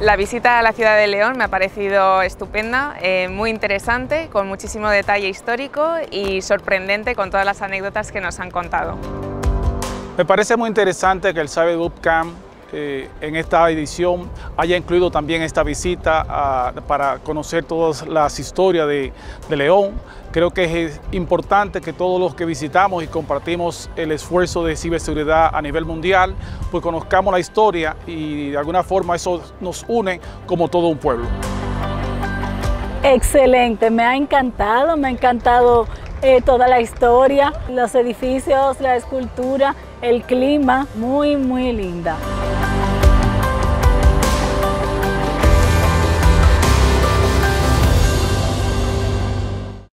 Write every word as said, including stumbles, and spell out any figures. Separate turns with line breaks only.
La visita a la ciudad de León me ha parecido estupenda, eh, muy interesante, con muchísimo detalle histórico y sorprendente con todas las anécdotas que nos han contado.
Me parece muy interesante que el Cyber Bootcamp eh, en esta edición haya incluido también esta visita a, para conocer todas las historias de, de León. Creo que es importante que todos los que visitamos y compartimos el esfuerzo de ciberseguridad a nivel mundial, pues conozcamos la historia y de alguna forma eso nos une como todo un pueblo.
Excelente, me ha encantado, me ha encantado eh, toda la historia, los edificios, la escultura, el clima, muy, muy linda.